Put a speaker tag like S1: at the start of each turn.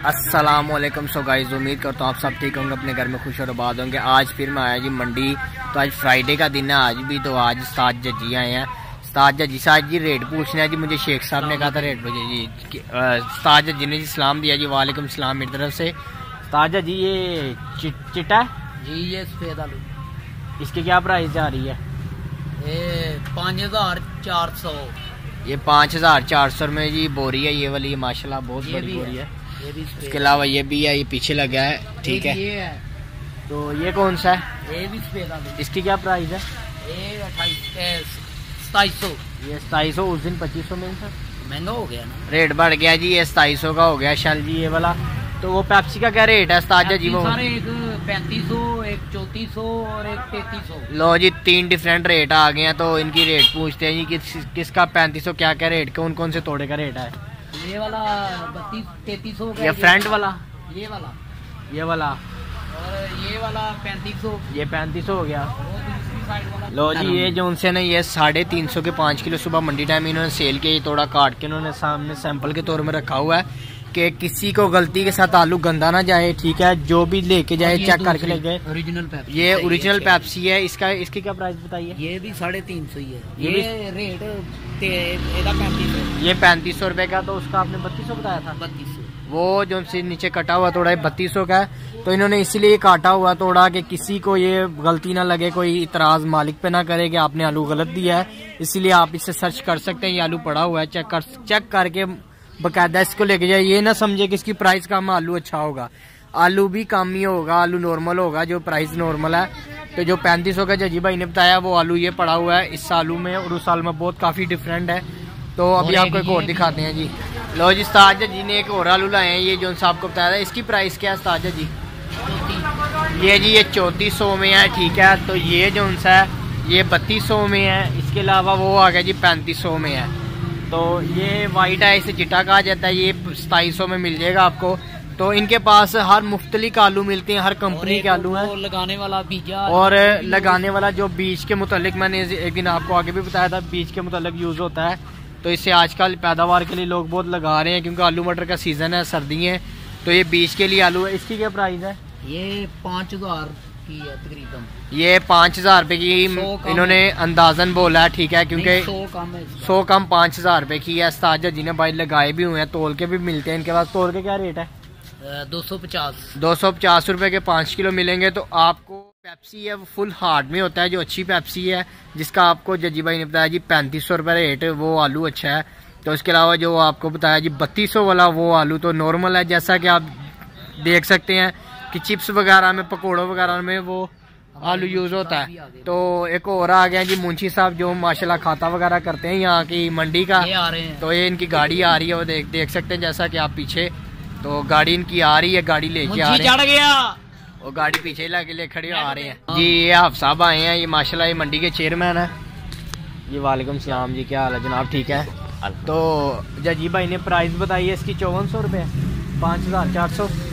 S1: अस्सलामुअलैकुम। So guys, उम्मीद करता हूँ आप सब ठीक होंगे, अपने घर में खुश और आबाद होंगे। आज फिर मैं आया जी मंडी। तो आज फ्राइडे का दिन है आज भी। तो आज उस्ताद जजी आए हैं। उस्ताद जजी से आज जी रेट पूछना है जी। मुझे शेख साहब ने कहा था रेट पूछे जी। उस्ताद जजी ने जी सलाम दिया जी। वालेकुम सलाम मेरी तरफ से। उस्ताद जजी ये चिट्टा है
S2: जी, ये सफेद आलू,
S1: इसकी क्या प्राइस जा रही है?
S2: ये 5400।
S1: ये 5400 में जी बोरी है ये वाली। माशाल्लाह बहुत बड़ी बोरी है।
S2: ये भी
S1: इसके अलावा ये भी है, ये पीछे लगा है। ठीक है,
S2: ये है।
S1: तो ये कौन सा है?
S2: ये भी सफेद आलू।
S1: इसकी क्या प्राइस है?
S2: ये 2700।
S1: ये 2700। उस दिन 2500 में था।
S2: महंगा हो गया ना,
S1: रेट बढ़ गया जी। ये 2700 का हो गया शल जी ये वाला। तो वो पेप्सी का क्या रेट है उस्ताद जी? वो
S2: सारे एक 3500, एक 3400 और एक 3300।
S1: लो जी, 3 डिफरेंट रेट आ गए हैं। तो इनकी रेट पूछते हैं जी किसका 3500 क्या क्या रेट, कौन कौन से तोड़े का रेट है?
S2: ये वाला 3300 का।
S1: ये फ्रंट वाला,
S2: ये वाला
S1: और
S2: ये वाला 3500।
S1: ये 3500 हो गया।
S2: वो दूसरी साइड वाला।
S1: लो जी, ये जो उनसे ना ये 350 के 5 किलो सुबह मंडी टाइम इन्होंने सेल किया। ये थोड़ा काट के इन्होंने सामने सैंपल के तौर में रखा हुआ है कि किसी को गलती के साथ आलू गंदा ना जाए। ठीक है, जो भी लेके जाए चेक करके ले जाए।
S2: ओरिजिनल पेप्सी,
S1: ये ओरिजिनल पेप्सी है। इसकी क्या प्राइस बताइए?
S2: ये भी 350 ही है।
S1: ये
S2: रेट 3500।
S1: ये 3500 रुपए का। तो उसका आपने 3200 बताया था।
S2: 3200।
S1: वो जो उनसे नीचे कटा हुआ थोड़ा 3200 का है। तो इन्होंने इसीलिए काटा हुआ थोड़ा कि किसी को ये गलती ना लगे, कोई इतराज मालिक पे ना करे कि आपने आलू गलत दिया है। इसीलिए आप इससे सर्च कर सकते हैं। ये आलू पड़ा हुआ है, चेक करके बकायदा इसको लेके जाए। ये ना समझे कि इसकी प्राइस कम आलू अच्छा होगा। आलू भी कम ही होगा, आलू नॉर्मल होगा जो प्राइस नॉर्मल है। तो जो 3500 का जजी भाई ने बताया वो आलू ये पड़ा हुआ है। इस आलू में और उस आलू में बहुत काफी डिफरेंट है। तो अभी आपको एक और दिखाते हैं जी। लो जी, उस्ताद जी ने एक और आलू लाए हैं। ये जो साहब को बताया था, इसकी प्राइस क्या है उस्ताद जी? ये जी ये 3400 में है। ठीक है, तो ये जो उनसा है ये 3200 में है। इसके अलावा वो आ गया जी 3500 में है। तो ये वाइट है, इसे चिट्टा कहा जाता है। ये 2700 में मिल जाएगा आपको। तो इनके पास हर मुख्तलिफ आलू मिलते हैं, हर कंपनी के आलू हैं।
S2: लगाने वाला बीजा
S1: और लगाने वाला जो बीज के मुतालिक, मैंने एक दिन आपको आगे भी बताया था, बीज के मुतालिक यूज होता है। तो इससे आजकल पैदावार के लिए लोग बहुत लगा रहे हैं क्योंकि आलू मटर का सीजन है, सर्दी है। तो ये बीज के लिए आलू है। इसकी क्या प्राइस है?
S2: ये 5000 की है तकरीबन।
S1: ये 5000 रुपए की इन्होंने अंदाजन बोला है। ठीक है, क्योंकि 100 कम 5000 रुपए की है। उस्ताद जी ने भाई लगाए भी हुए हैं, तोल के भी मिलते हैं इनके पास। तोल के क्या रेट है? 250 रुपए के 5 किलो मिलेंगे। तो आपको पेप्सी है वो फुल हार्ड में होता है, जो अच्छी पेप्सी है, जिसका आपको जजी भाई ने बताया जी 3500 रुपए रेट। वो आलू अच्छा है। तो इसके अलावा जो आपको बताया जी 3200 वाला वो आलू तो नॉर्मल है। जैसा कि आप देख सकते हैं कि चिप्स वगैरह में, पकौड़ों वगैरह में वो आलू यूज होता है। तो एक और आ गया जी मुंशी साहब, जो माशाल्लाह खाता वगैरह करते हैं यहाँ की मंडी का।
S2: ये आ रहे हैं।
S1: तो ये इनकी गाड़ी आ रही है, वो देख सकते हैं जैसा कि आप पीछे। तो गाड़ी इनकी आ रही है, गाड़ी लेके आ रहे हैं।
S2: चढ़ गया
S1: वो गाड़ी पीछे ले खड़े आ रहे हैं जी। ये आप साहब आए हैं, ये माशाल्लाह ये मंडी के चेयरमैन है जी। वालेकुम सलाम जी, क्या हाल है जनाब? ठीक है। तो जजी भाई ने प्राइस बताई है इसकी 5400 रुपये, 5400।